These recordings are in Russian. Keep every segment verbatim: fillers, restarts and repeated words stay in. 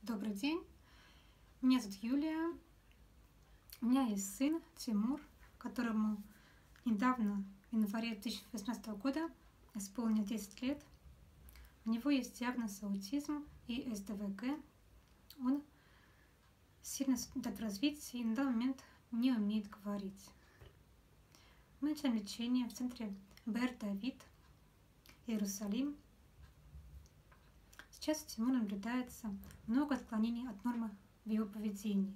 Добрый день, меня зовут Юлия. У меня есть сын Тимур, которому недавно, в январе две тысячи восемнадцатого года, исполнилось десять лет. У него есть диагноз аутизм и эс дэ вэ гэ. Он сильно страдает в развитии и на данный момент не умеет говорить. Мы начинаем лечение в центре Бэр-Давид, Иерусалим. Сейчас у Тимура наблюдается много отклонений от нормы в его поведении.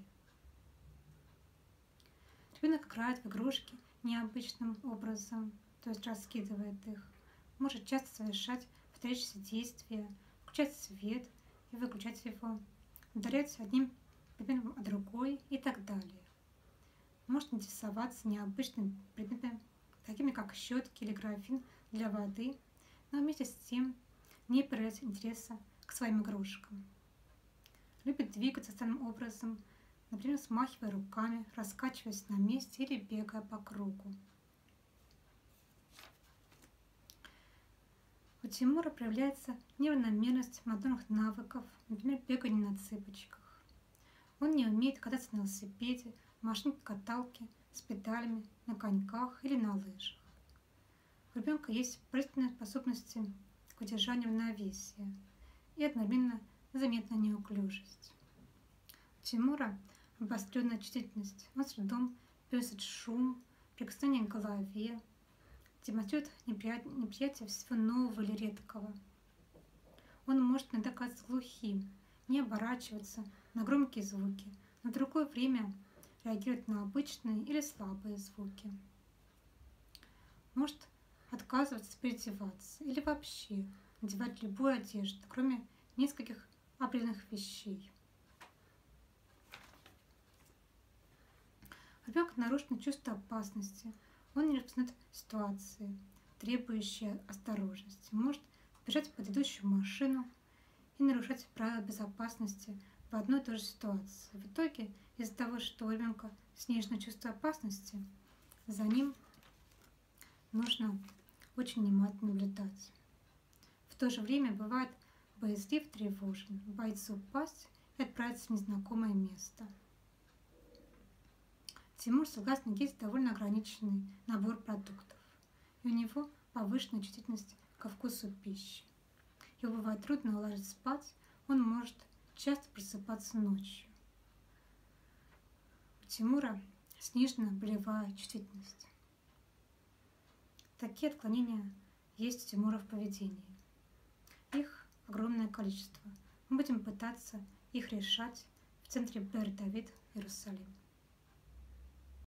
Ребенок играет в игрушки необычным образом, то есть раскидывает их, может часто совершать повторяющиеся действия, включать свет и выключать его, ударять одним предметом о другой и так далее. Может интересоваться необычными предметами, такими как щетки или графин для воды, но вместе с тем не проявляет интереса к своим игрушкам. Любит двигаться странным образом, например, смахивая руками, раскачиваясь на месте или бегая по кругу. У Тимура проявляется неравномерность моторных навыков, например, бегание на цыпочках. Он не умеет кататься на велосипеде, машине-каталке, с педалями, на коньках или на лыжах. У ребенка есть поразительные способности к удержанию равновесия и одновременно заметная неуклюжесть. У Тимура обостренная чувствительность. Он с трудом переносит шум, прикосновение к голове, демонстрирует неприятие всего нового или редкого. Он может иногда казаться глухим, не оборачиваться на громкие звуки, но в другое время реагирует на обычные или слабые звуки. Может отказываться переодеваться или вообще надевать любую одежду, кроме нескольких определенных вещей. У ребенка нарушено чувство опасности. Он не распознает ситуации, требующие осторожности. Может бежать под идущую машину и нарушать правила безопасности в одной и той же ситуации. В итоге, из-за того, что у ребенка снижено чувство опасности, за ним нужно очень внимательно наблюдать. В то же время бывает боязлив, тревожен, боится упасть и отправиться в незнакомое место. Тимур, согласно, есть довольно ограниченный набор продуктов, и у него повышенная чувствительность ко вкусу пищи. Его бывает трудно уложить спать, он может часто просыпаться ночью. У Тимура снижена болевая чувствительность. Такие отклонения есть у Тимура в поведении. Их огромное количество. Мы будем пытаться их решать в центре Бэр-Давид, Иерусалим.